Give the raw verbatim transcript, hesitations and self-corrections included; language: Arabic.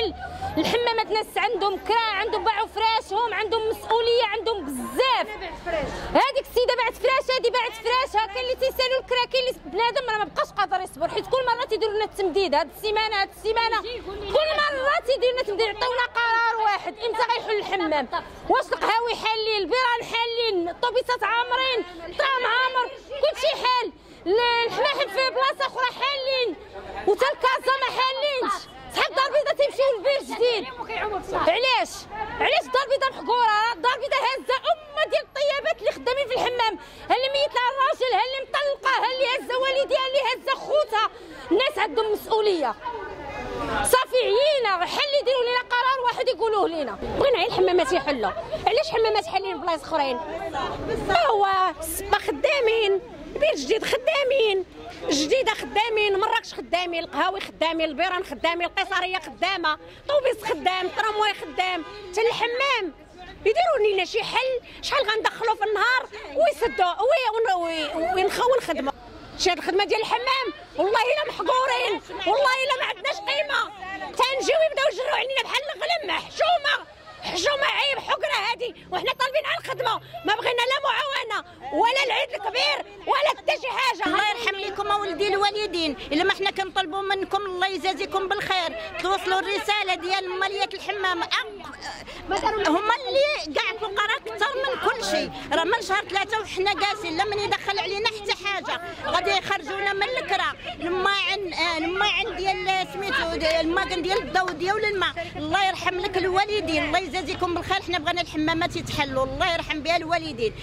يحل. الحمامات ناس عندهم كرا، عندهم باعوا فراشهم، عندهم مسؤوليه، عندهم بزاف. هذيك السيده باعت فراش، هذه باعت فراشها، كاين اللي تيسالوا الكرا، كاين اللي بنادم راه ما بقاش قادر يصبر، حيت كل مره تيديروا لنا التمديد. هذه السيمانه هذه السيمانه كل مره تيديروا لنا تمديد، يعطيونا قرار واحد امتى غيحل الحمام. واش القهاوي حالين، البيران حالين، الطوبيسات عامرين، الطعام عامر، كلشي حال. الحماحم في بلاصه اخرى حالين، وتا الكازا ما حالينش. صحاب الدار البيضاء تيمشيو للبير جديد. علاش؟ علاش الدار البيضاء محقوره؟ الدار البيضاء هازه امه ديال الطيابات اللي خدامين في الحمام، ها اللي ميت لها الراجل، ها اللي مطلقه، ها اللي هازه والديها، ها اللي هازه خوتها. الناس عندهم مسؤوليه. صافي عيينا، حل يديروا لنا قرار واحد يقولوه لنا. بغينا غير الحمامات يحلوا. علاش حمامات حالين بلايص اخرين؟ هو السبا خدامين، بير جديد خدامين، جديده خدامين، مراكش خدامين، القهاوي خدامين، البيران خدامين، القيصريه خدامه، طوبيس خدام، ترامواي خدام، حتى الحمام. يديروا لنا شي حل. شحال غندخلوا في النهار ويسدوا وينخاو الخدمه. شي هاد الخدمه ديال الحمام والله الا محقورين، والله الا ما عندناش قيمه. تنجيو يبداو يجروا علينا بحال الغلم. حشومه حشومه عيب، حقره هادي، وحنا طالبين على الخدمه. ما بغينا لا معاونه ولا العيد الكبير ولا حتى شي حاجه. الله يرحم لكم اولدي الوالدين. الا ما حنا كنطلبوا منكم الله يجازيكم بالخير توصلوا الرساله ديال ماليه الحمام. هما اللي كاع فقراء اكثر من كل شيء. راه من شهر ثلاثه وحنا جالسين لمن يدخل علينا حتى حاجه. غادي يخرجونا من الكرا، الماعن الماعن ديال سميتو الماكن ديال الضو ديال الماء. الله يرحم لك الوالدين، الله يجازيكم بالخير. حنا بغينا الحمامات يتحلوا، الله يرحم بها الوالدين.